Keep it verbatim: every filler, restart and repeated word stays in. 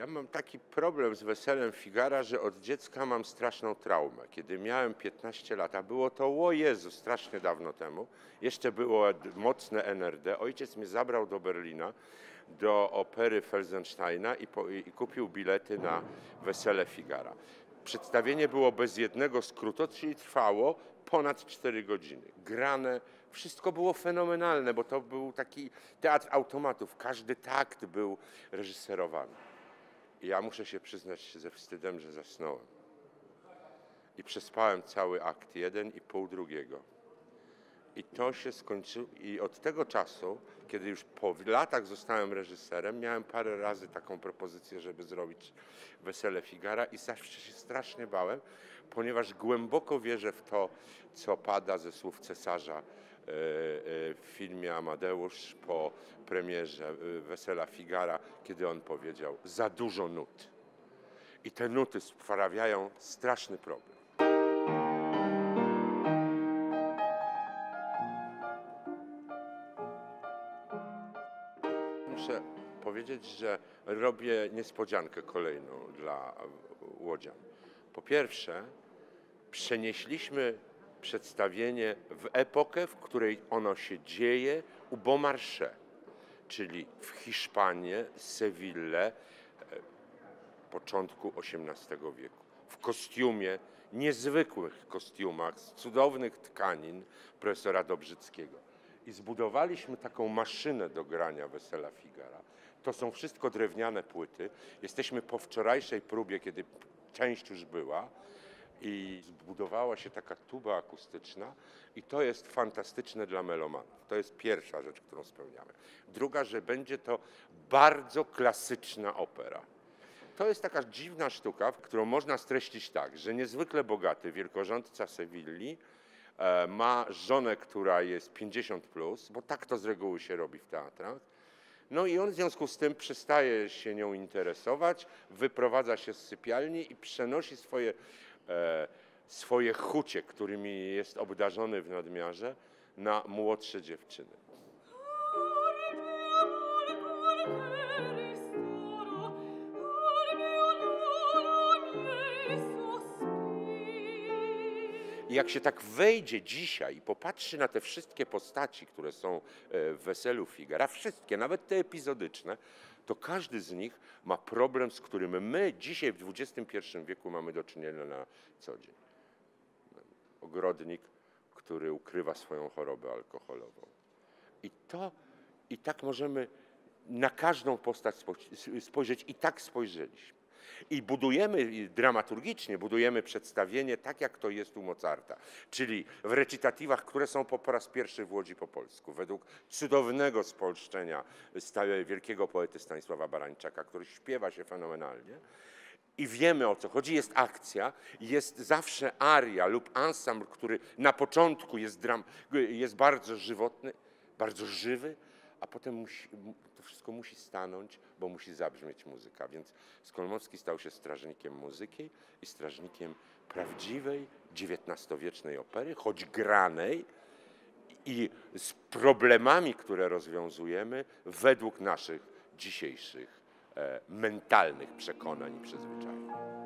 Ja mam taki problem z Weselem Figara, że od dziecka mam straszną traumę. Kiedy miałem piętnaście lat, a było to, o Jezu, strasznie dawno temu, jeszcze było mocne N R D, ojciec mnie zabrał do Berlina, do opery Felsensteina i, po, i kupił bilety na Wesele Figara. Przedstawienie było bez jednego skrótu, czyli trwało ponad cztery godziny. Grane, wszystko było fenomenalne, bo to był taki teatr automatów. Każdy takt był reżyserowany. I ja muszę się przyznać ze wstydem, że zasnąłem. I przespałem cały akt jeden i pół drugiego. I to się skończyło. I od tego czasu, kiedy już po latach zostałem reżyserem, miałem parę razy taką propozycję, żeby zrobić Wesele Figara i zawsze się strasznie bałem, ponieważ głęboko wierzę w to, co pada ze słów cesarza w filmie Amadeusz po premierze Wesela Figara, kiedy on powiedział: za dużo nut. I te nuty sprawiają straszny problem. Muszę powiedzieć, że robię niespodziankę kolejną dla łodzian. Po pierwsze, przenieśliśmy przedstawienie w epokę, w której ono się dzieje u Beaumarchais, czyli w Hiszpanię, Sewillę, początku osiemnastego wieku. W kostiumie, niezwykłych kostiumach, z cudownych tkanin profesora Dobrzyckiego. I zbudowaliśmy taką maszynę do grania Wesela Figara. To są wszystko drewniane płyty. Jesteśmy po wczorajszej próbie, kiedy część już była. I zbudowała się taka tuba akustyczna i to jest fantastyczne dla melomanów. To jest pierwsza rzecz, którą spełniamy. Druga, że będzie to bardzo klasyczna opera. To jest taka dziwna sztuka, którą można streścić tak, że niezwykle bogaty wielkorządca Sewilli e, ma żonę, która jest pięćdziesiąt plus, bo tak to z reguły się robi w teatrach. No i on w związku z tym przestaje się nią interesować, wyprowadza się z sypialni i przenosi swoje E, swoje chucie, którymi jest obdarzony w nadmiarze, na młodsze dziewczyny. I jak się tak wejdzie dzisiaj i popatrzy na te wszystkie postaci, które są w Weselu Figara, wszystkie, nawet te epizodyczne, to każdy z nich ma problem, z którym my dzisiaj w dwudziestym pierwszym wieku mamy do czynienia na co dzień. Ogrodnik, który ukrywa swoją chorobę alkoholową. I to, i tak możemy na każdą postać spojrzeć i tak spojrzeliśmy. I budujemy dramaturgicznie, budujemy przedstawienie tak, jak to jest u Mozarta, czyli w recytatywach, które są po, po raz pierwszy w Łodzi po polsku, według cudownego spolszczenia wielkiego poety Stanisława Barańczaka, który śpiewa się fenomenalnie. I wiemy, o co chodzi. Jest akcja, jest zawsze aria lub ensemble, który na początku jest, dram, jest bardzo żywotny, bardzo żywy, a potem musi, to wszystko musi stanąć, bo musi zabrzmieć muzyka. Więc Skolmowski stał się strażnikiem muzyki i strażnikiem prawdziwej dziewiętnastowiecznej opery, choć granej i z problemami, które rozwiązujemy według naszych dzisiejszych e, mentalnych przekonań i przyzwyczajeń.